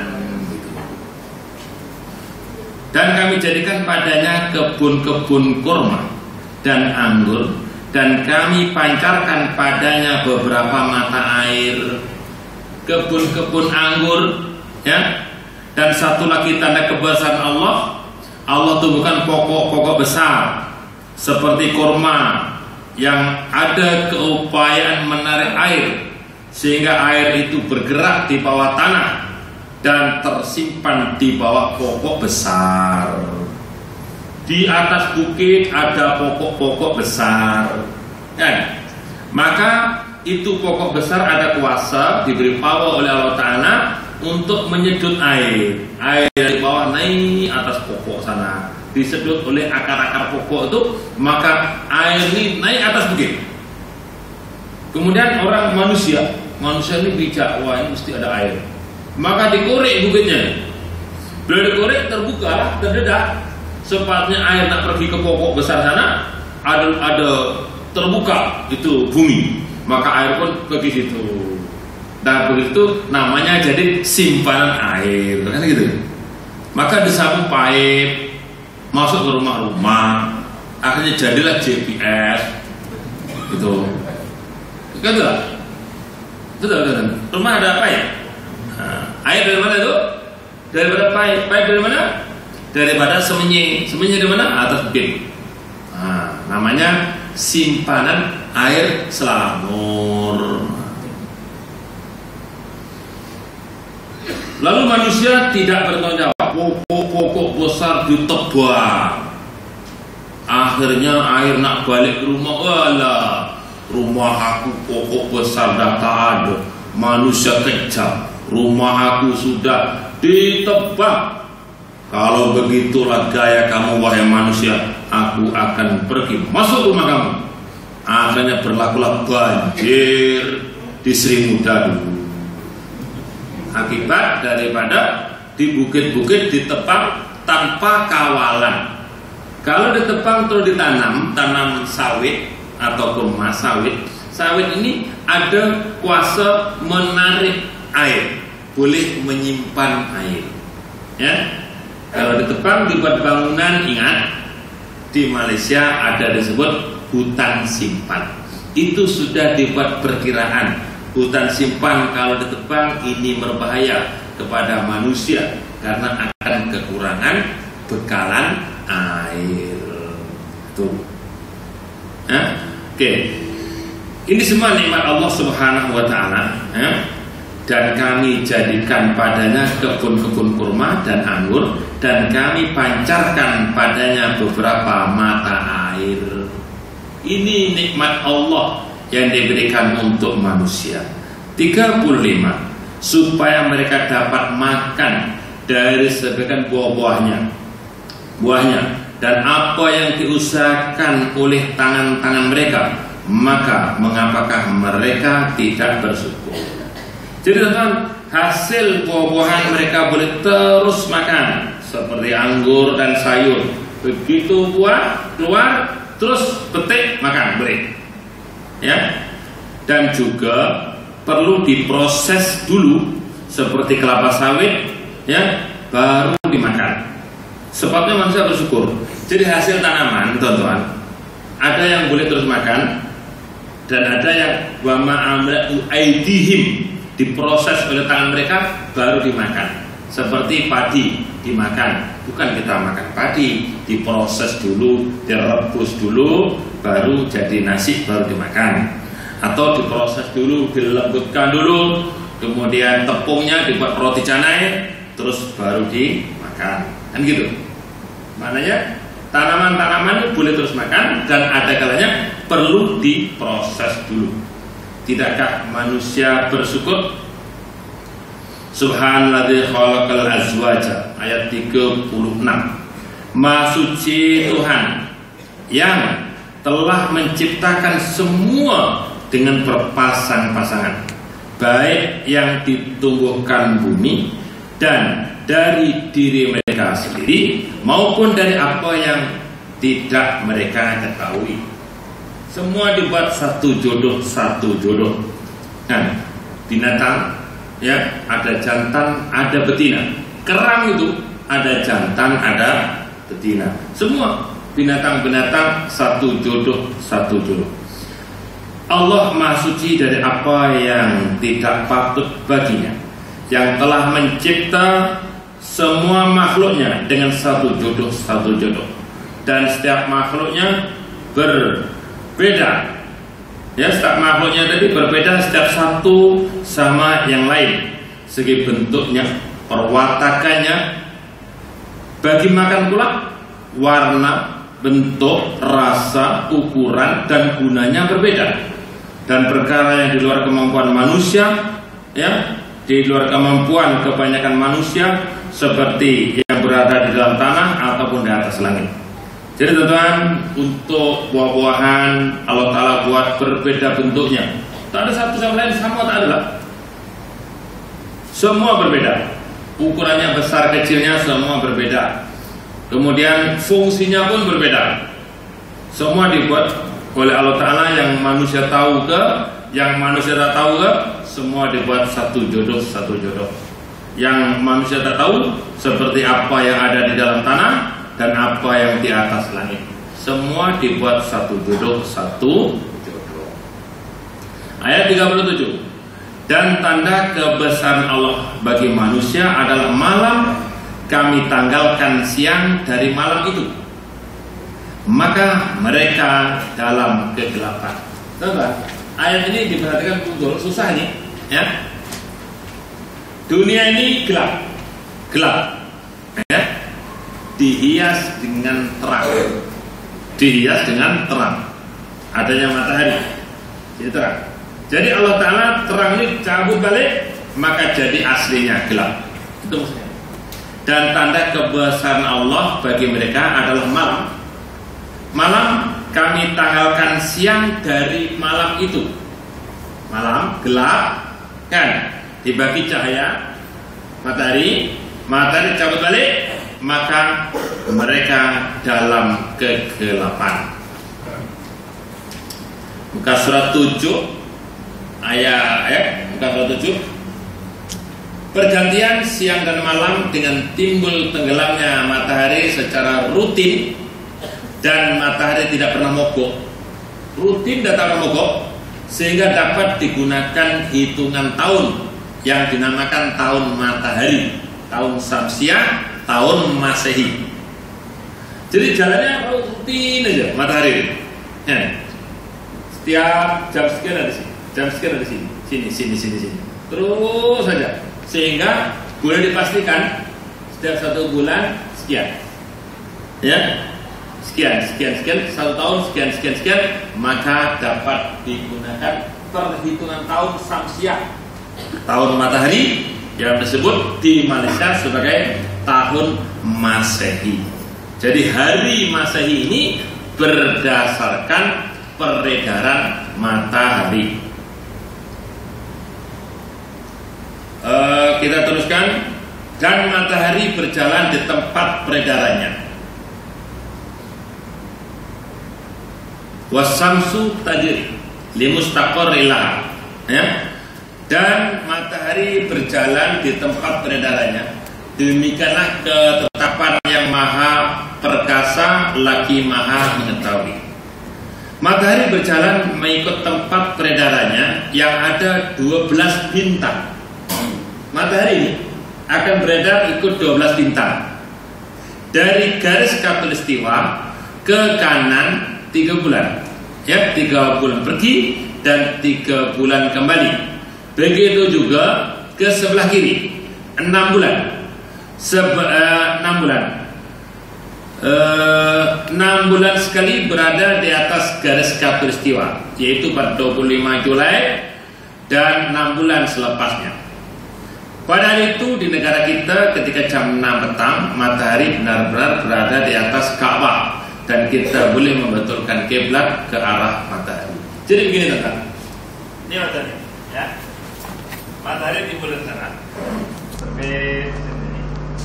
Dan kami jadikan padanya kebun-kebun kurma dan anggur, dan kami pancarkan padanya beberapa mata air. Kebun-kebun anggur, ya. Dan satu lagi tanda kebesaran Allah, Allah tumbuhkan pokok-pokok besar seperti kurma yang ada keupayaan menarik air sehingga air itu bergerak di bawah tanah dan tersimpan di bawah pokok besar. Di atas bukit ada pokok-pokok besar, kan? Maka itu pokok besar ada kuasa, diberi power oleh Allah Ta'ala untuk menyedot air. Air dari bawah naik atas pokok sana, disedot oleh akar-akar pokok itu, maka air ini naik atas bukit. Kemudian orang manusia ini bijak, wah ini mesti ada air, maka dikorek bukitnya. Bila dikorek terbuka, terdedak, sepatnya air tak pergi ke pokok besar sana, ada terbuka itu bumi, maka air pun pergi situ. Dan begitu namanya jadi simpanan air, kan gitu. Maka disambung pipe masuk ke rumah-rumah, akhirnya jadilah GPS, gitu. Betul. Rumah ada apa ya? Nah, air dari mana itu? Daripada pipe dari mana? Daripada semenye dari mana? Atas bukit. Nah, namanya simpanan air Selangor. Lalu manusia tidak bertanggung jawab, pokok-pokok besar ditebang. Akhirnya air nak balik ke rumah, walah, rumah aku pokok besar dah tak ada. Manusia kejam, rumah aku sudah ditebang. Kalau begitulah gaya kamu wahai manusia, aku akan pergi masuk rumah kamu. Akhirnya berlakulah banjir di Sri Muda dulu. Akibat daripada di bukit-bukit ditebang tanpa kawalan. Kalau ditebang terus tanam sawit ataupun mas sawit. Sawit ini ada kuasa menarik air, boleh menyimpan air. Ya, kalau ditebang dibuat bangunan, ingat di Malaysia ada disebut hutan simpan. Itu sudah dibuat perkiraan. Hutan simpan kalau ditebang ini berbahaya kepada manusia karena akan kekurangan bekalan air. Tuh. Oke. Ini semua nikmat Allah Subhanahu wa Ta'ala, dan kami jadikan padanya kebun-kebun kurma dan anggur, dan kami pancarkan padanya beberapa mata air. Ini nikmat Allah yang diberikan untuk manusia. 35, supaya mereka dapat makan dari sebagian buahnya, dan apa yang diusahakan oleh tangan-tangan mereka, maka mengapakah mereka tidak bersyukur? Jadi teman-teman, hasil buah-buahan mereka boleh terus makan, seperti anggur dan sayur. Begitu buah keluar, terus petik makan, boleh. Ya, dan juga perlu diproses dulu seperti kelapa sawit, ya, baru dimakan. Sebabnya manusia bersyukur. Jadi hasil tanaman, teman-teman, ada yang boleh terus makan, dan ada yang wa ma'amlatu aidihim, diproses oleh tangan mereka baru dimakan. Seperti padi dimakan, bukan kita makan padi, diproses dulu, direbus dulu, baru jadi nasi, baru dimakan. Atau diproses dulu, dilembutkan dulu, kemudian tepungnya dibuat roti canai, terus baru dimakan. Kan gitu. Maknanya tanaman-tanaman itu boleh terus makan, dan ada kalanya perlu diproses dulu. Tidakkah manusia bersyukur? Subhanalladzi khalaqal azwaja, ayat 36. Maha suci Tuhan yang telah menciptakan semua dengan berpasang-pasangan, baik yang ditumbuhkan bumi dan dari diri mereka sendiri, maupun dari apa yang tidak mereka ketahui. Semua dibuat satu jodoh. Nah, binatang, ya, ada jantan, ada betina. Kerang itu ada jantan, ada betina. Semua binatang-binatang satu jodoh. Allah Maha Suci dari apa yang tidak patut baginya, yang telah mencipta semua makhluknya dengan satu jodoh, dan setiap makhluknya berbeda. Ya, setiap makhluknya tadi berbeda, setiap satu sama yang lain. Segi bentuknya, perwatakannya, bagi makan pula, warna, bentuk, rasa, ukuran, dan gunanya berbeda. dan perkara yang di luar kemampuan manusia, ya, di luar kemampuan kebanyakan manusia, seperti yang berada di dalam tanah ataupun di atas langit. Jadi teman-teman, untuk buah-buahan Allah Ta'ala buat berbeda bentuknya, tak ada satu sama lain sama, tak ada lah. Semua berbeda, ukurannya besar kecilnya semua berbeda. Kemudian fungsinya pun berbeda. Semua dibuat oleh Allah Ta'ala, yang manusia tahu ke, yang manusia tak tahu ke, semua dibuat satu jodoh. Yang manusia tak tahu seperti apa yang ada di dalam tanah dan apa yang di atas langit, semua dibuat satu jodoh. Ayat 37. Dan tanda kebesaran Allah bagi manusia adalah malam, kami tanggalkan siang dari malam itu, maka mereka dalam kegelapan. Coba ayat ini diperhatikan betul, susah nih, ya. Dunia ini gelap, ya. Dihias dengan terang, adanya matahari, jadi terang. Jadi Allah Ta'ala terang ini cabut balik, maka jadi aslinya gelap. Itu maksudnya. Dan tanda kebesaran Allah bagi mereka adalah malam. Malam kami tanggalkan siang dari malam itu. Malam gelap, kan, dibagi cahaya matahari cabut balik, maka mereka dalam kegelapan. Muka surat 7 ayat muka surat 7. Pergantian siang dan malam dengan timbul tenggelamnya matahari secara rutin, dan matahari tidak pernah mogok, rutin dan tak pernah mogok, sehingga dapat digunakan hitungan tahun yang dinamakan tahun matahari, tahun Syamsiah, tahun Masehi. Jadi jalannya rutin aja matahari. Ya. Setiap jam sekian ada sini, jam sekian ada sini, sini, terus saja, sehingga boleh dipastikan setiap satu bulan sekian, ya, sekian, satu tahun sekian, maka dapat digunakan perhitungan tahun Syamsiah, tahun matahari, yang disebut di Malaysia sebagai tahun Masehi. Jadi hari Masehi ini berdasarkan peredaran matahari. Kita teruskan. Dan matahari berjalan di tempat peredarannya. Wasamsu tajri limustaqarrilah, ya. Dan matahari berjalan di tempat peredarannya. Demikianlah ketetapan yang maha perkasa lagi maha mengetahui. Matahari berjalan mengikut tempat peredarannya yang ada 12 bintang. Matahari ini akan beredar ikut 12 bintang. Dari garis khatulistiwa ke kanan 3 bulan, ya, 3 bulan pergi dan 3 bulan kembali. Begitu juga ke sebelah kiri 6 bulan. 6 bulan. 6 bulan sekali berada di atas garis khatulistiwa, yaitu pada 25 Julai dan 6 bulan selepasnya. Pada hari itu di negara kita ketika jam 6 petang, matahari benar-benar berada di atas Ka'bah dan kita boleh membetulkan kiblat ke arah matahari. Jadi begini teman-teman, ini matahari, ya. Matahari timbul di sana sampai sini.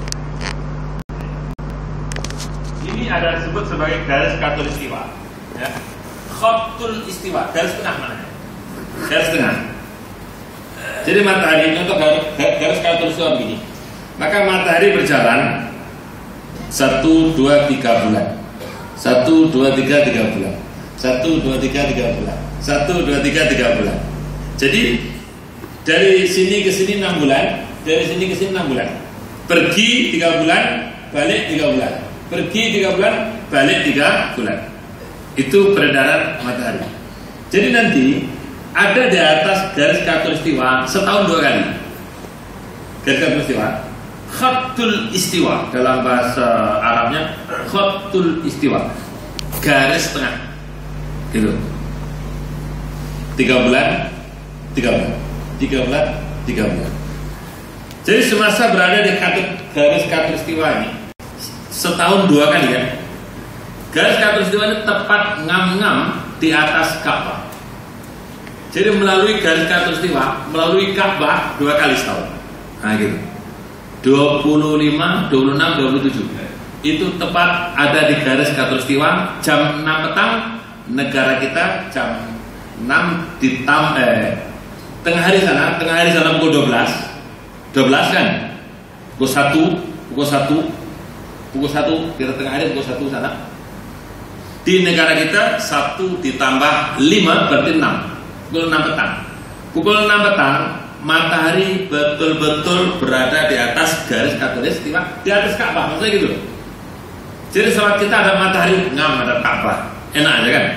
Ini ada disebut sebagai garis khatulistiwa, ya. Khatul istiwa, garis tengah mana? Garis tengah. Jadi matahari untuk garis khatulistiwa begini. Maka matahari berjalan 1, 2, 3 bulan. 1, 2, 3 bulan. 1, 2, 3 bulan. 1, 2, 3 bulan. Jadi dari sini ke sini 6 bulan, dari sini ke sini 6 bulan. Pergi 3 bulan, balik 3 bulan. Pergi 3 bulan, balik 3 bulan. Itu peredaran matahari. Jadi nanti ada di atas garis khatulistiwa setahun 2 kali. Garis khatulistiwa, khatul istiwa, dalam bahasa Arabnya khatul istiwa, garis tengah, gitu. 3 bulan, 3 bulan, 3 bulan, 3 bulan. Jadi semasa berada di garis khatulistiwa ini, setahun 2 kali ya. Garis khatulistiwa ini tepat ngam-ngam di atas Ka'bah. Jadi melalui garis khatulistiwa, melalui Ka'bah 2 kali setahun. Nah gitu. 25, 26, 27. Itu tepat ada di garis khatulistiwa jam 6 petang. Negara kita jam 6 tengah hari sana pukul 12 kan, pukul 1 kita tengah hari pukul 1 sana. Di negara kita 1 ditambah 5 berarti 6, pukul 6 petang. Pukul 6 petang matahari betul-betul berada di atas garis khatulistiwa, di atas Ka'bah, maksudnya gitu. Jadi saat kita ada matahari ngam, ada Ka'bah, enak aja kan.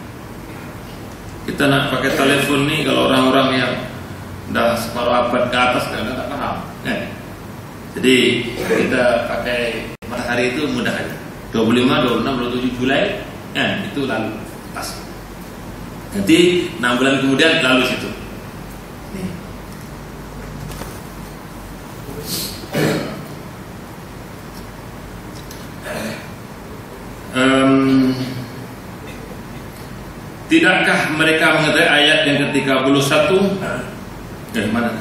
Kita nak pakai telepon nih, kalau orang-orang yang udah separuh abad ke atas kadang tak paham. Jadi kita pakai matahari itu mudah aja. 25, 26, 27 Julai, itu lalu pas. Nanti 6 bulan kemudian lalu situ. Tidakkah mereka mengetahui ayat yang ke-31? Dari mana?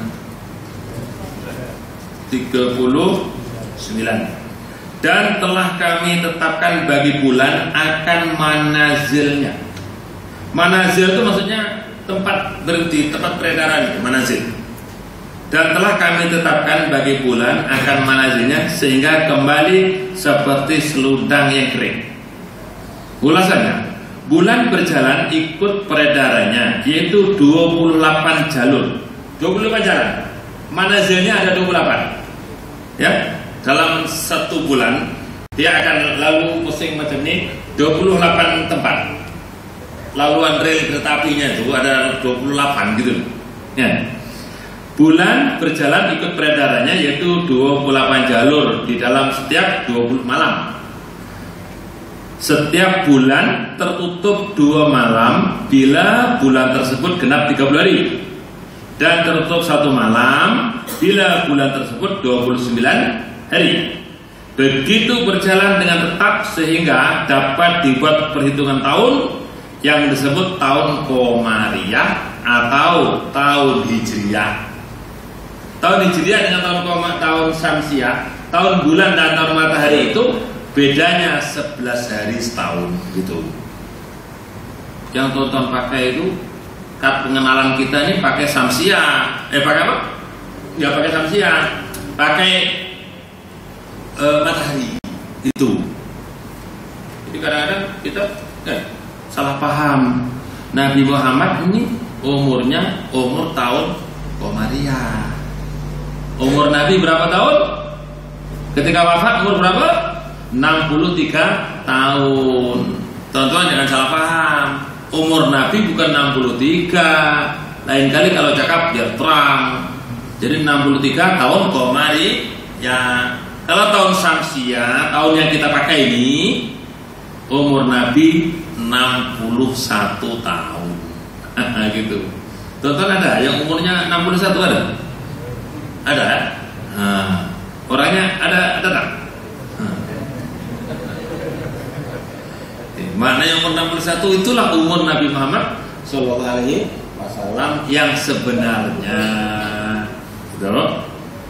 39. Dan telah kami tetapkan bagi bulan akan manazilnya. Manazil itu maksudnya tempat berhenti, tempat peredaran, manazil. Dan telah kami tetapkan bagi bulan akan manazilnya sehingga kembali seperti seludang yang kering. Ulasannya, bulan berjalan ikut peredarannya, yaitu 28 jalur. 28 jalan. Manazilnya ada 28. Ya, dalam 1 bulan dia akan lalu pusing macam ini 28 tempat. Laluan rel kereta apinya itu ada 28 gitu. Ya. Bulan berjalan ikut peredarannya, yaitu 28 jalur di dalam setiap 20 malam. Setiap bulan tertutup 2 malam bila bulan tersebut genap 30 hari, dan tertutup 1 malam bila bulan tersebut 29 hari. Begitu berjalan dengan tetap sehingga dapat dibuat perhitungan tahun yang disebut tahun Qamariyah atau tahun Hijriyah. Tahun Hijriyah dengan tahun Syamsiyah, tahun bulan dan tahun matahari itu bedanya 11 hari setahun gitu. Yang tonton pakai itu kad pengenalan kita ini pakai Syamsiyah. Pakai apa? Ya pakai Syamsiyah. Pakai matahari itu. Jadi kadang-kadang kita salah paham. Nabi Muhammad ini umurnya umur tahun Qamariyah. Umur Nabi berapa tahun? Ketika wafat umur berapa? 63 tahun. Teman-teman jangan salah paham. Umur Nabi bukan 63. Lain kali kalau cakap biar terang. Jadi 63 tahun Qamari. Ya, kalau tahun Syamsiyah, tahun yang kita pakai ini, umur Nabi 61 tahun. Gitu. Teman-teman ada yang umurnya 61 ada? Ada? Orangnya ada tak? Makna yang umur 61 itulah umur Nabi Muhammad Sallallahu Alaihi Wasallam yang sebenarnya. Betul?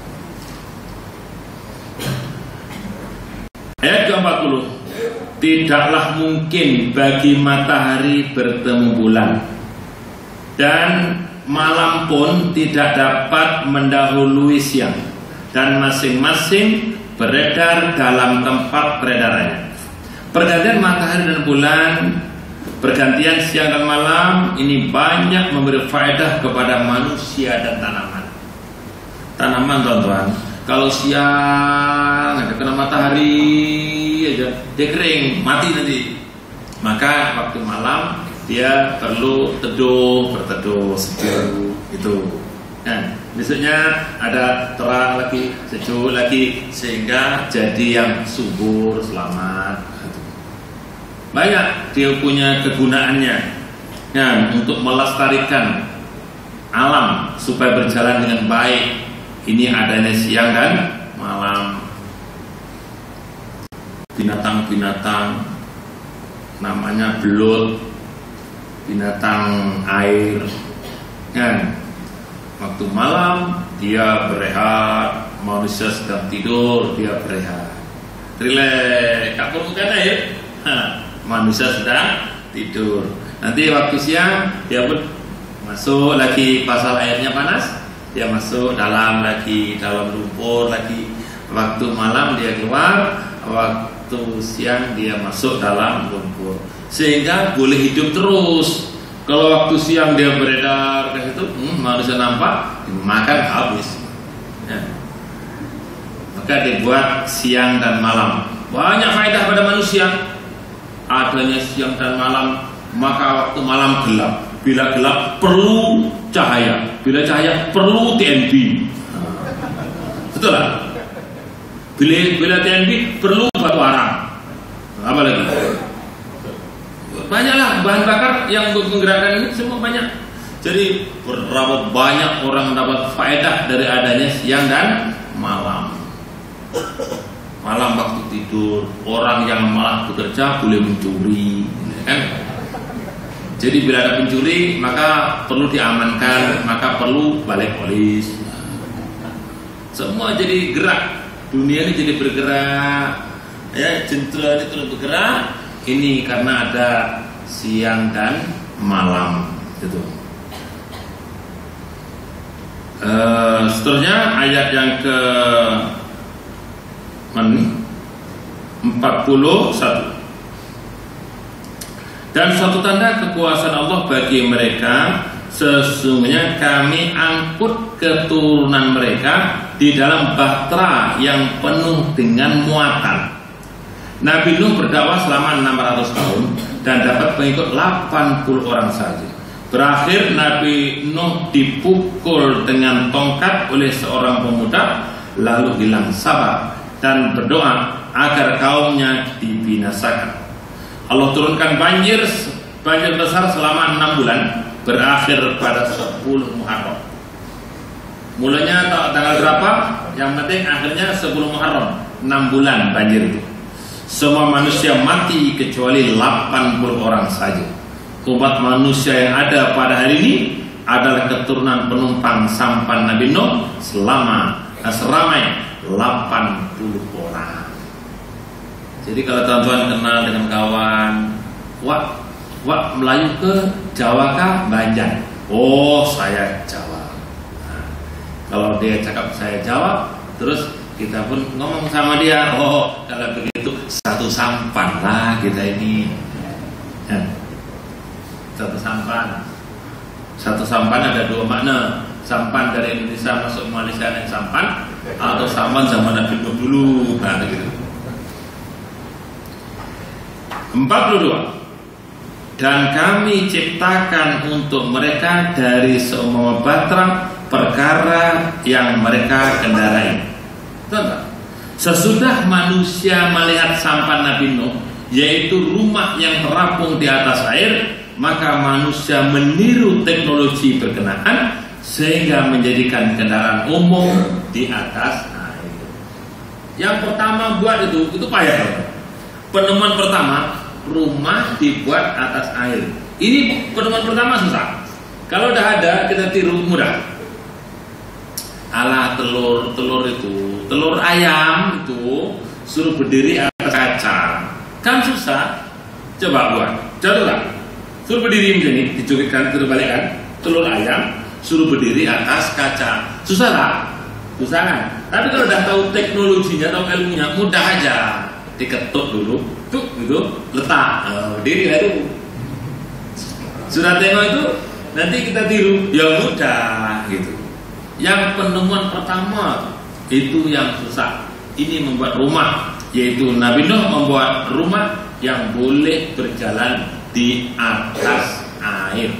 Ayat ke-40. Tidaklah mungkin bagi matahari bertemu bulan, dan malam pun tidak dapat mendahului siang, dan masing-masing beredar dalam tempat peredarannya. Pergantian matahari dan bulan, pergantian siang dan malam ini banyak memberi faedah kepada manusia dan tanaman. Tanaman teman-teman, kalau siang ada kena matahari aja dia kering, mati nanti. Maka waktu malam dia perlu teduh, berteduh, sejuk itu. Nah, besoknya ada terang lagi, sejuk lagi, sehingga jadi yang subur, selamat. Banyak dia punya kegunaannya. Dan untuk melestarikan alam supaya berjalan dengan baik, ini adanya siang dan malam. Binatang-binatang namanya belut, binatang air, kan? Waktu malam dia berehat, manusia sedang tidur dia berehat, rileks, tak perlu kan air, manusia sedang tidur. Nanti waktu siang dia pun masuk lagi, pasal airnya panas, dia masuk dalam lagi, dalam lumpur lagi. Waktu malam dia keluar, waktu siang dia masuk dalam lumpur, sehingga boleh hidup terus. Kalau waktu siang dia beredar ke situ, manusia nampak, dimakan habis. Ya. Maka dibuat siang dan malam. Banyak faedah pada manusia. Adanya siang dan malam, maka waktu malam gelap. Bila gelap perlu cahaya, bila cahaya perlu TNB. Betul lah. Bila TNB perlu batu arang. Apa lagi? Banyaklah bahan bakar yang untuk menggerakkan ini, semua banyak. Jadi berapa banyak orang mendapat faedah dari adanya siang dan malam. Malam waktu tidur, orang yang malah bekerja boleh mencuri, kan? Jadi bila ada pencuri, maka perlu diamankan, maka perlu balai polis. Semua jadi gerak, dunia ini jadi bergerak, ya, jentera ini terus bergerak. Ini karena ada siang dan malam, gitu. Seterusnya ayat yang ke 41. Dan suatu tanda kekuasaan Allah bagi mereka, sesungguhnya kami angkut keturunan mereka di dalam bahtera yang penuh dengan muatan. Nabi Nuh berdakwah selama 600 tahun dan dapat pengikut 80 orang saja. Berakhir Nabi Nuh dipukul dengan tongkat oleh seorang pemuda, lalu hilang sabar dan berdoa agar kaumnya dibinasakan. Allah turunkan banjir besar selama 6 bulan, berakhir pada 10 Muharram. Mulanya tanggal berapa? Yang penting akhirnya 10 Muharram. 6 bulan banjir itu. Semua manusia mati kecuali 80 orang saja. Umat manusia yang ada pada hari ini adalah keturunan penumpang sampan Nabi Nuh seramai 80 orang. Jadi kalau teman-teman kenal dengan kawan, wak Melayu ke Jawa kah? Banjar. Oh, saya Jawa. Nah, kalau dia cakap saya Jawa, terus kita pun ngomong sama dia, oh kalau begitu satu sampan lah kita ini. Ya. Satu sampan ada 2 makna. Sampan dari Indonesia masuk Malaysia dan sampan, atau sampan zaman Nabi Nuh dulu. Nah, gitu. 42. Dan kami ciptakan untuk mereka dari seumpama bahtera perkara yang mereka kendarai. Sesudah manusia melihat sampan Nabi Nuh, yaitu rumah yang terapung di atas air, maka manusia meniru teknologi berkenaan sehingga menjadikan kendaraan umum di atas air. Yang pertama buat itu payah. Penemuan pertama, rumah dibuat atas air. Ini penemuan pertama susah. Kalau udah ada, kita tiru mudah. Alah telur ayam itu suruh berdiri atas kaca, kan susah. Coba buat, contohlah, suruh berdiri begini, dicukupkan, terbalikkan, telur ayam suruh berdiri atas kaca, susah lah, susah kan? Tapi kalau udah tahu teknologinya, tahu ilmunya, mudah aja. Diketuk dulu, tuh gitu, letak, berdiri lah itu. Sudah tengok itu, nanti kita tiru, ya mudah gitu. Yang penemuan pertama itu yang susah. Ini membuat rumah, yaitu Nabi Nuh membuat rumah yang boleh berjalan di atas air.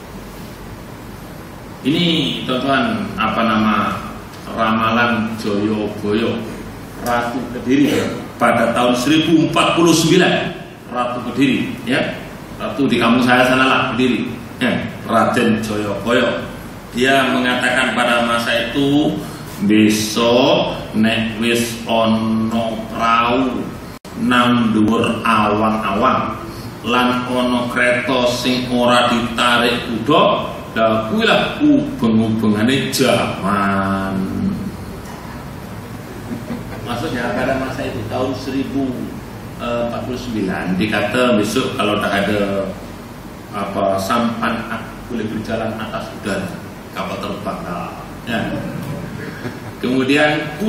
Ini teman-teman ramalan Joyoboyo, Ratu Kediri pada tahun 1049. Ratu Kediri, ya, Ratu di kampung saya sana lah, Kediri. Raden Jayabaya. Dia mengatakan pada masa itu, besok nek wis ono prau nang dhuwur awan-awan lan ono kereta sing ora ditarik kuda, lah kuwi lah ubeng-ubengane zaman. Maksudnya pada masa itu tahun 1049 dikata besok kalau tak ada sampan boleh berjalan atas udara, kapal terbang. Ya. Kemudian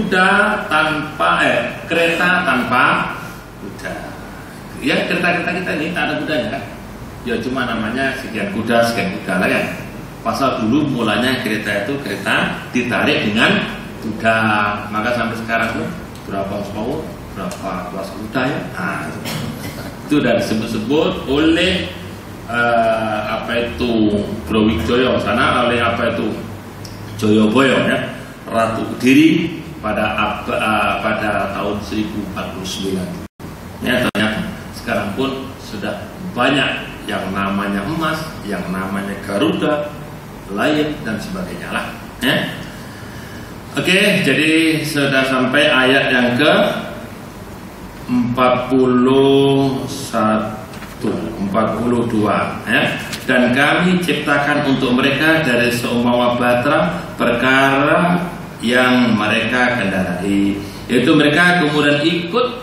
kereta tanpa kuda. Ya, kereta-kereta kita ini tak ada kudanya kan? Ya cuma namanya sekian kuda lah kan. Pasal dulu mulanya kereta itu kereta ditarik dengan kuda. Maka sampai sekarang tuh berapa horsepower, berapa kelas kuda ya. Nah, itu udah disebut-sebut oleh Brawijaya sana, oleh Jayabaya ya, Ratu Kediri pada tahun 1049. Ya, ternyata sekarang pun sudah banyak yang namanya emas, yang namanya Garuda, Lion dan sebagainya lah. Ya. Oke, jadi sudah sampai ayat yang ke 42 ya. Dan kami ciptakan untuk mereka dari seumpama batra perkara yang mereka kendarai, yaitu mereka kemudian ikut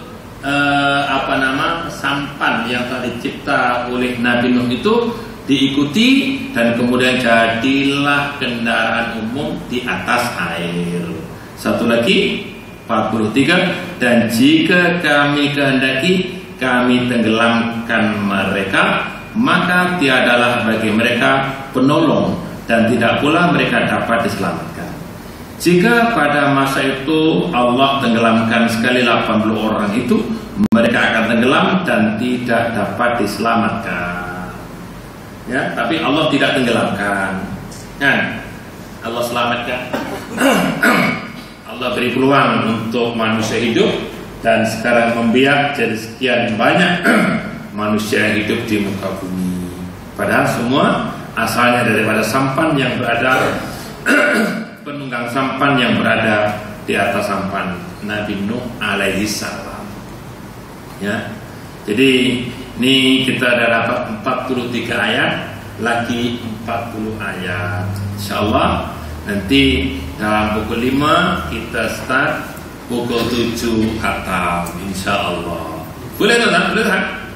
sampan yang telah dicipta oleh Nabi Nuh itu diikuti, dan kemudian jadilah kendaraan umum di atas air. Satu lagi 43, dan jika kami kehendaki kami tenggelamkan mereka, maka tiadalah bagi mereka penolong dan tidak pula mereka dapat diselamatkan. Jika pada masa itu Allah tenggelamkan sekali 80 orang itu, mereka akan tenggelam dan tidak dapat diselamatkan. Ya, tapi Allah tidak tenggelamkan. Kan? Allah selamatkan. Allah beri peluang untuk manusia hidup, dan sekarang membiak jadi sekian banyak manusia yang hidup di muka bumi. Padahal semua asalnya daripada sampan yang berada penunggang sampan yang berada di atas sampan Nabi Nuh alaihi salam. Ya. Jadi ini kita sudah dapat 43 ayat, lagi 40 ayat. Insyaallah nanti dalam pukul 5 kita start, pukul 7 khatam insyaallah. Boleh tak? Boleh tak?